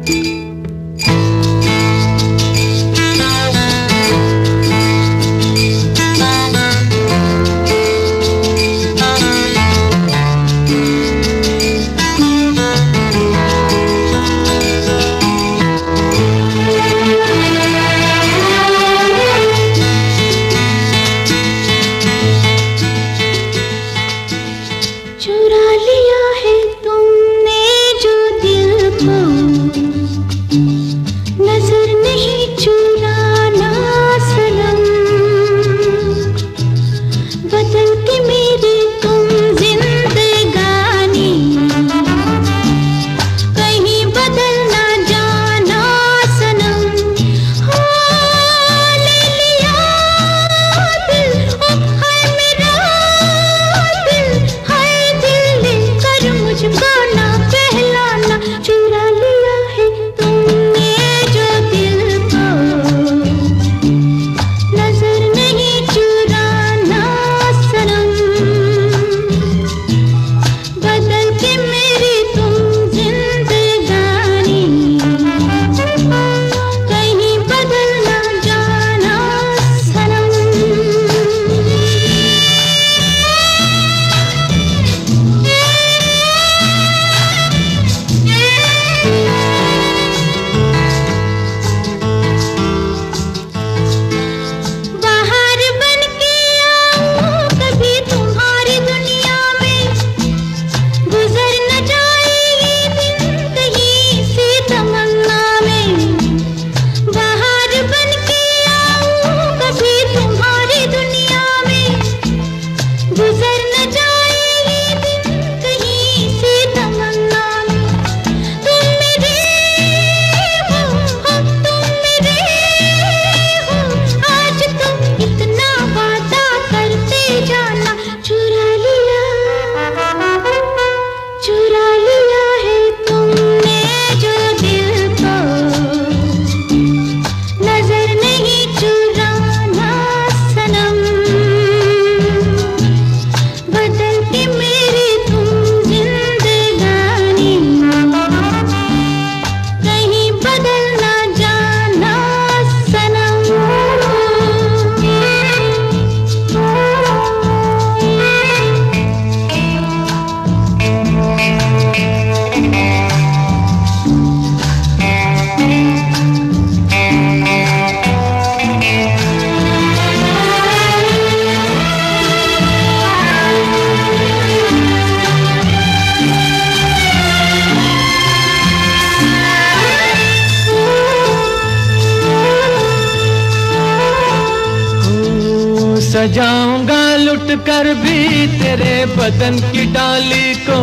सजाऊंगा लुट कर भी तेरे बदन की डाली को,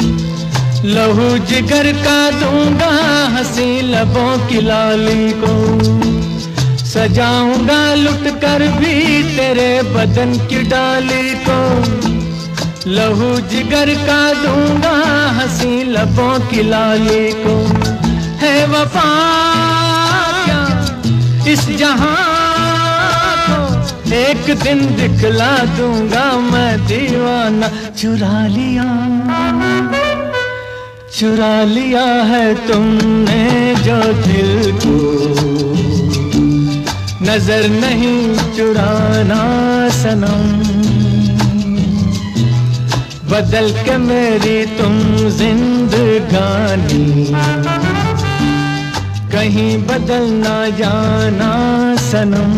लहू जिगर का दूंगा हंसी लबों की लाली को। सजाऊंगा लुट कर भी तेरे बदन की डाली को, लहू जिगर का दूंगा हंसी लबों की लाली को। है वफा क्या इस जहां को, एक दिन दिखला दूंगा मैं दीवाना। चुरा लिया है तुमने जो दिल को, नजर नहीं चुराना सनम। बदल के मेरी तुम जिंदगानी, कहीं बदल ना जाना सनम।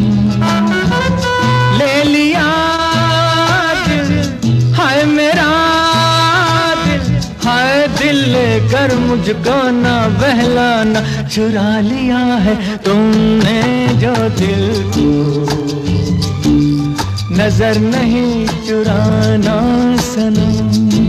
ले लिया दिल हाय मेरा दिल, हाय दिल लेकर मुझको ना बहलाना। चुरा लिया है तुमने जो दिल को, नजर नहीं चुराना सनम।